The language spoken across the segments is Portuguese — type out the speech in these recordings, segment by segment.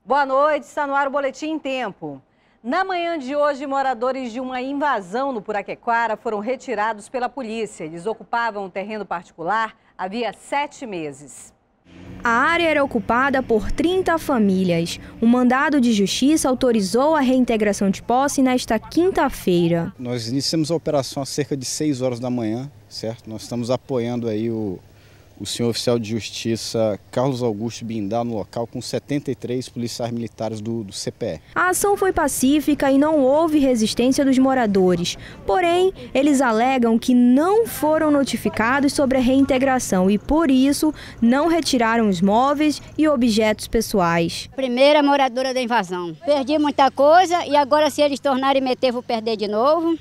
Boa noite, está no ar o Boletim em Tempo. Na manhã de hoje, moradores de uma invasão no Puraquequara foram retirados pela polícia. Eles ocupavam um terreno particular havia 7 meses. A área era ocupada por 30 famílias. O mandado de justiça autorizou a reintegração de posse nesta quinta-feira. Nós iniciamos a operação às cerca de 6 horas da manhã, certo? Nós estamos apoiando aí o senhor oficial de justiça Carlos Augusto Bindá no local com 73 policiais militares do CPE. A ação foi pacífica e não houve resistência dos moradores. Porém, eles alegam que não foram notificados sobre a reintegração e, por isso, não retiraram os móveis e objetos pessoais. Primeira moradora da invasão. Perdi muita coisa e agora se eles tornarem meter, vou perder de novo.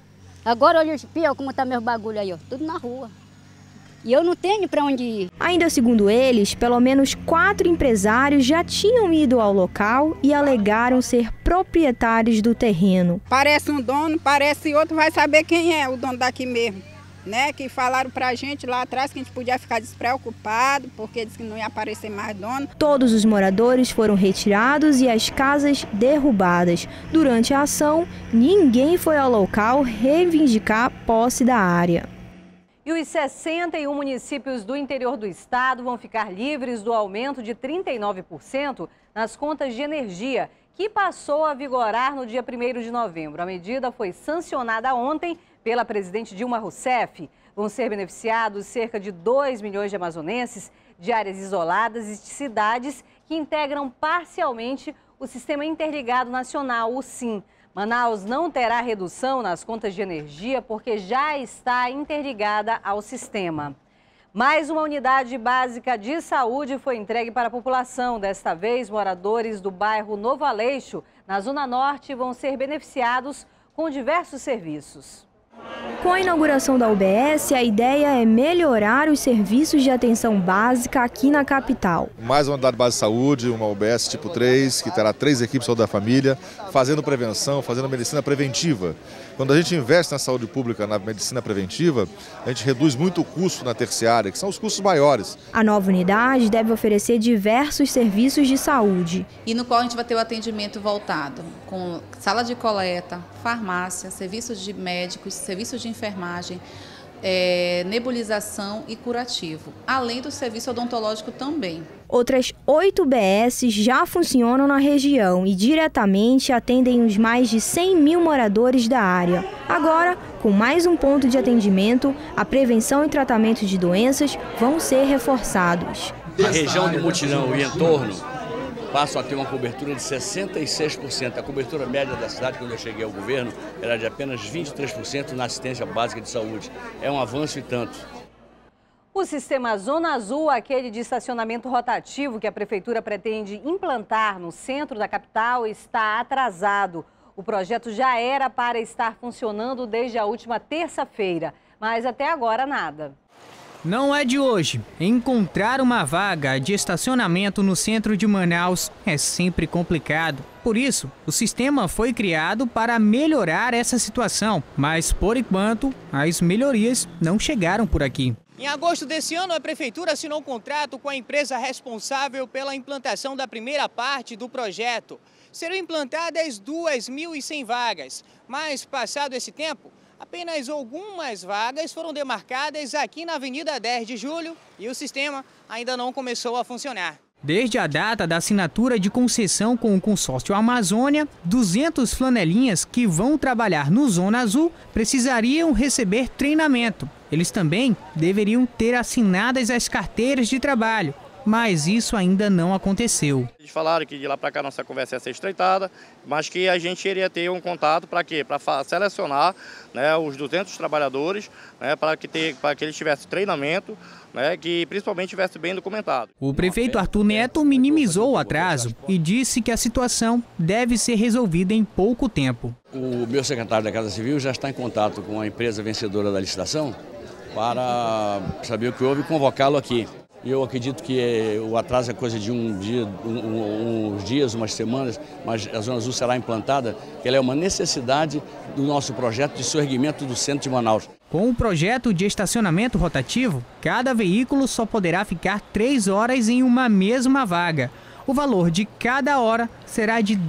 Agora olha como tá meu bagulho aí, ó, tudo na rua. E eu não tenho para onde ir. Ainda segundo eles, pelo menos 4 empresários já tinham ido ao local e alegaram ser proprietários do terreno. Parece um dono, parece outro, vai saber quem é o dono daqui mesmo, né? Que falaram pra gente lá atrás que a gente podia ficar despreocupado, porque disse que não ia aparecer mais dono. Todos os moradores foram retirados e as casas derrubadas. Durante a ação, ninguém foi ao local reivindicar a posse da área. E os 61 municípios do interior do estado vão ficar livres do aumento de 39% nas contas de energia, que passou a vigorar no dia 1º de novembro. A medida foi sancionada ontem pela presidente Dilma Rousseff. Vão ser beneficiados cerca de 2 milhões de amazonenses de áreas isoladas e de cidades que integram parcialmente o Sistema Interligado Nacional, o SIN. Manaus não terá redução nas contas de energia porque já está interligada ao sistema. Mais uma unidade básica de saúde foi entregue para a população. Desta vez, moradores do bairro Novo Aleixo, na Zona Norte, vão ser beneficiados com diversos serviços. Com a inauguração da UBS, a ideia é melhorar os serviços de atenção básica aqui na capital. Mais uma unidade base de saúde, uma UBS tipo 3, que terá 3 equipes de saúde da família, fazendo prevenção, fazendo medicina preventiva. Quando a gente investe na saúde pública, na medicina preventiva, a gente reduz muito o custo na terciária, que são os custos maiores. A nova unidade deve oferecer diversos serviços de saúde. E no qual a gente vai ter o atendimento voltado, com sala de coleta, farmácia, serviços de médicos, serviços de enfermagem, nebulização e curativo, além do serviço odontológico também. Outras 8 UBS já funcionam na região e diretamente atendem os mais de 100 mil moradores da área. Agora, com mais um ponto de atendimento, a prevenção e tratamento de doenças vão ser reforçados. A região do Mutirão e entorno passam a ter uma cobertura de 66%. A cobertura média da cidade, quando eu cheguei ao governo, era de apenas 23% na assistência básica de saúde. É um avanço e tanto. O sistema Zona Azul, aquele de estacionamento rotativo que a prefeitura pretende implantar no centro da capital, está atrasado. O projeto já era para estar funcionando desde a última terça-feira, mas até agora nada. Não é de hoje. Encontrar uma vaga de estacionamento no centro de Manaus é sempre complicado. Por isso, o sistema foi criado para melhorar essa situação, mas por enquanto, as melhorias não chegaram por aqui. Em agosto desse ano, a prefeitura assinou um contrato com a empresa responsável pela implantação da primeira parte do projeto. Serão implantadas 2.100 vagas, mas passado esse tempo, apenas algumas vagas foram demarcadas aqui na Avenida 10 de Julho e o sistema ainda não começou a funcionar. Desde a data da assinatura de concessão com o consórcio Amazônia, 200 flanelinhas que vão trabalhar no Zona Azul precisariam receber treinamento. Eles também deveriam ter assinadas as carteiras de trabalho, mas isso ainda não aconteceu. Eles falaram que de lá para cá nossa conversa ia ser estreitada, mas que a gente iria ter um contato para quê? Para selecionar, né, os 200 trabalhadores, né, para que eles tivessem treinamento, né, que principalmente estivesse bem documentado. O prefeito Arthur Neto minimizou o atraso e disse que a situação deve ser resolvida em pouco tempo. O meu secretário da Casa Civil já está em contato com a empresa vencedora da licitação para saber o que houve e convocá-lo aqui. Eu acredito que o atraso é coisa de uns dias, umas semanas, mas a Zona Azul será implantada, que ela é uma necessidade do nosso projeto de surgimento do centro de Manaus. Com o projeto de estacionamento rotativo, cada veículo só poderá ficar 3 horas em uma mesma vaga. o valor de cada hora será de R$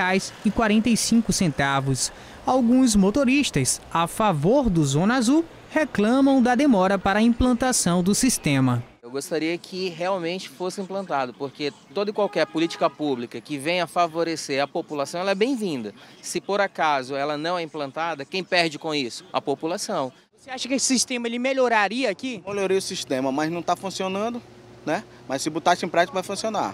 2,45. Alguns motoristas a favor do Zona Azul reclamam da demora para a implantação do sistema. Eu gostaria que realmente fosse implantado, porque toda e qualquer política pública que venha favorecer a população, ela é bem-vinda. Se por acaso ela não é implantada, quem perde com isso? A população. Você acha que esse sistema ele melhoraria aqui? Melhoraria o sistema, mas não está funcionando, né? Mas se botasse em prática vai funcionar.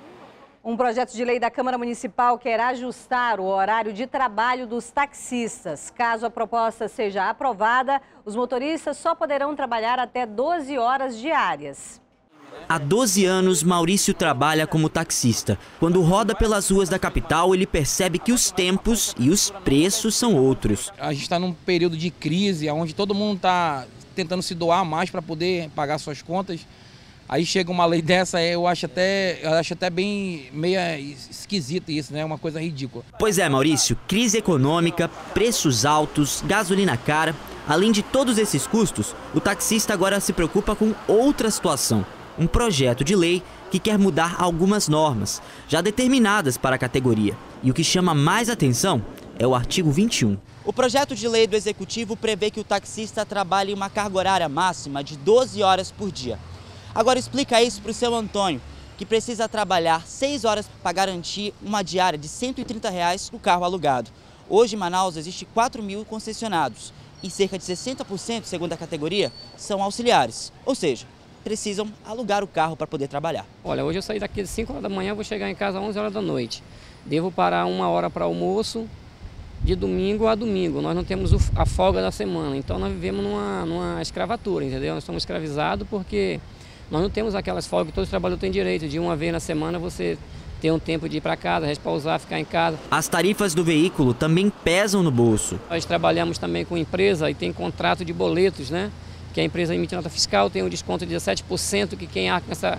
Um projeto de lei da Câmara Municipal quer ajustar o horário de trabalho dos taxistas. Caso a proposta seja aprovada, os motoristas só poderão trabalhar até 12 horas diárias. Há 12 anos, Maurício trabalha como taxista. Quando roda pelas ruas da capital, ele percebe que os tempos e os preços são outros. A gente está num período de crise, onde todo mundo está tentando se doar mais para poder pagar suas contas. Aí chega uma lei dessa, eu acho até bem meio esquisito isso, né? Uma coisa ridícula. Pois é, Maurício, crise econômica, preços altos, gasolina cara. Além de todos esses custos, o taxista agora se preocupa com outra situação. Um projeto de lei que quer mudar algumas normas, já determinadas para a categoria. E o que chama mais atenção é o artigo 21. O projeto de lei do Executivo prevê que o taxista trabalhe uma carga horária máxima de 12 horas por dia. Agora explica isso para o seu Antônio, que precisa trabalhar 6 horas para garantir uma diária de R$ 130 no carro alugado. Hoje em Manaus existe 4.000 concessionados e cerca de 60%, segundo a categoria, são auxiliares, ou seja, precisam alugar o carro para poder trabalhar. Olha, hoje eu saí daqui às 5 horas da manhã, vou chegar em casa às 11 horas da noite. Devo parar 1 hora para almoço, de domingo a domingo. Nós não temos a folga da semana, então nós vivemos numa escravatura, entendeu? Nós estamos escravizados porque nós não temos aquelas folgas que todos os trabalhadores têm direito. De uma vez na semana você ter um tempo de ir para casa, repousar, ficar em casa. As tarifas do veículo também pesam no bolso. Nós trabalhamos também com empresa e tem contrato de boletos, né? Que a empresa emite nota fiscal, tem um desconto de 17%, que quem arca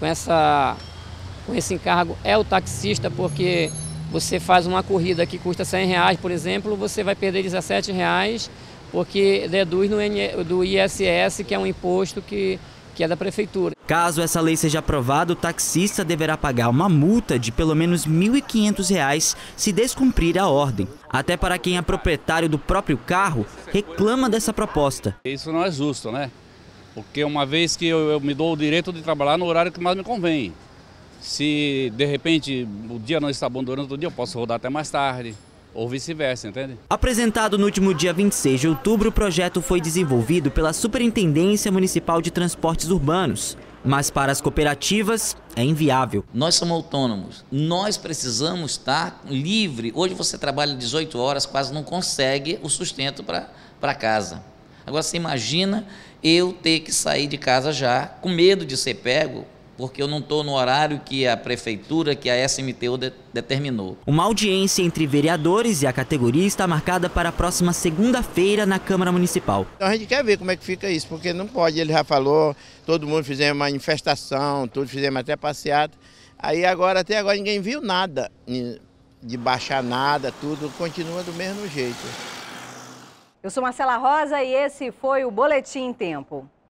com esse encargo é o taxista, porque você faz uma corrida que custa R$100, por exemplo, você vai perder R$17, porque deduz do ISS, que é um imposto que é da prefeitura. Caso essa lei seja aprovada, o taxista deverá pagar uma multa de pelo menos R$ 1.500 se descumprir a ordem. Até para quem é proprietário do próprio carro, reclama dessa proposta. Isso não é justo, né? Porque uma vez que eu me dou o direito de trabalhar no horário que mais me convém. Se de repente o dia não está bom durante o dia, eu posso rodar até mais tarde. Ou vice-versa, entende? Apresentado no último dia 26 de outubro, o projeto foi desenvolvido pela Superintendência Municipal de Transportes Urbanos. Mas para as cooperativas é inviável. Nós somos autônomos, nós precisamos estar livre. Hoje você trabalha 18 horas, quase não consegue o sustento para casa. Agora você imagina eu ter que sair de casa já com medo de ser pego, porque eu não estou no horário que a prefeitura, que a SMTU determinou. Uma audiência entre vereadores e a categoria está marcada para a próxima segunda-feira na Câmara Municipal. Então a gente quer ver como é que fica isso, porque não pode, ele já falou, todo mundo fizemos uma manifestação, tudo fizemos até passeata. Aí até agora ninguém viu nada, de baixar nada, tudo continua do mesmo jeito. Eu sou Marcela Rosa e esse foi o Boletim em Tempo.